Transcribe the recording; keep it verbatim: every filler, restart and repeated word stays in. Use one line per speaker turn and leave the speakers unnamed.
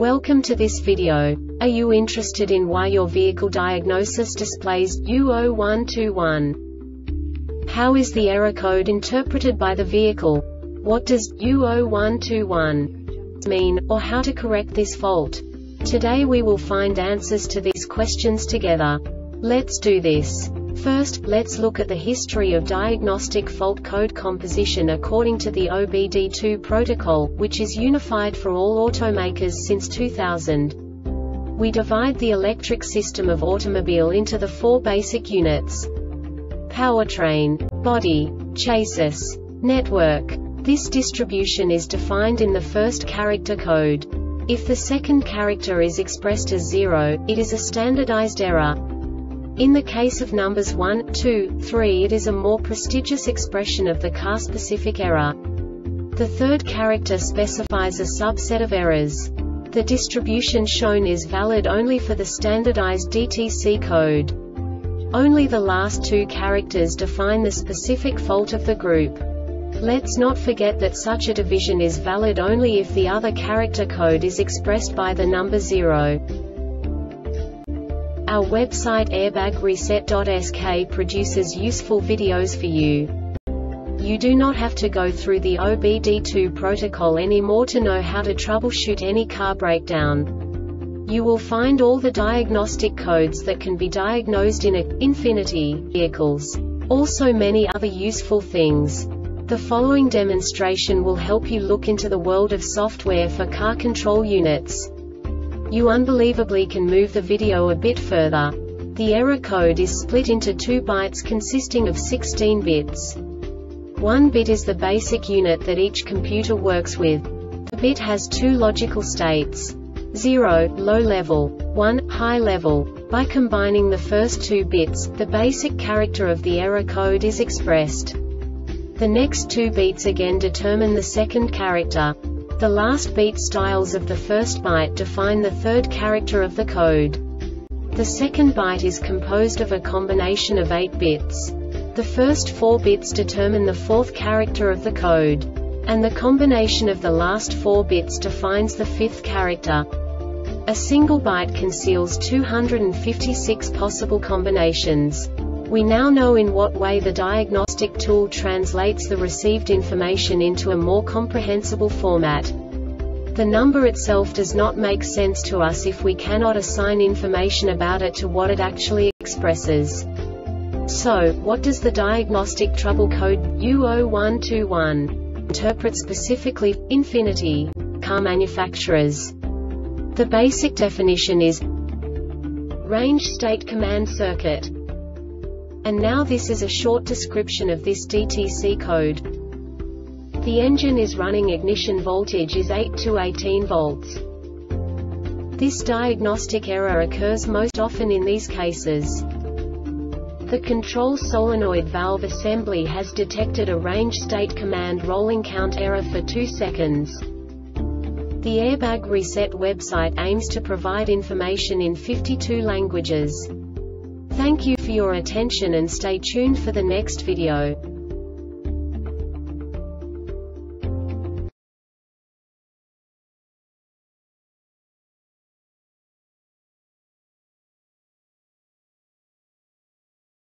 Welcome to this video. Are you interested in why your vehicle diagnosis displays U zero one two one? How is the error code interpreted by the vehicle? What does U zero one two one mean, or how to correct this fault? Today we will find answers to these questions together. Let's do this. First, let's look at the history of diagnostic fault code composition according to the O B D two protocol, which is unified for all automakers since two thousand. We divide the electric system of automobile into the four basic units: powertrain, body, chassis, network. This distribution is defined in the first character code. If the second character is expressed as zero, it is a standardized error. In the case of numbers one, two, three, it is a more prestigious expression of the car-specific error. The third character specifies a subset of errors. The distribution shown is valid only for the standardized D T C code. Only the last two characters define the specific fault of the group. Let's not forget that such a division is valid only if the other character code is expressed by the number zero. Our website airbag reset dot S K produces useful videos for you. You do not have to go through the O B D two protocol anymore to know how to troubleshoot any car breakdown. You will find all the diagnostic codes that can be diagnosed in a Infiniti vehicles. Also many other useful things. The following demonstration will help you look into the world of software for car control units. You unbelievably can move the video a bit further. The error code is split into two bytes consisting of sixteen bits. One bit is the basic unit that each computer works with. The bit has two logical states: zero, low level, one, high level. By combining the first two bits, the basic character of the error code is expressed. The next two beats again determine the second character. The last beat styles of the first byte define the third character of the code. The second byte is composed of a combination of eight bits. The first four bits determine the fourth character of the code. And the combination of the last four bits defines the fifth character. A single byte conceals two hundred fifty-six possible combinations. We now know in what way the diagnostic tool translates the received information into a more comprehensible format. The number itself does not make sense to us if we cannot assign information about it to what it actually expresses. So, what does the diagnostic trouble code U zero one two one interpret specifically for Infiniti car manufacturers? The basic definition is range state command circuit. And now this is a short description of this D T C code. The engine is running, ignition voltage is eight to eighteen volts. This diagnostic error occurs most often in these cases. The control solenoid valve assembly has detected a range state command rolling count error for two seconds. The Airbag Reset website aims to provide information in fifty-two languages. Thank you for your attention and stay tuned for the next video.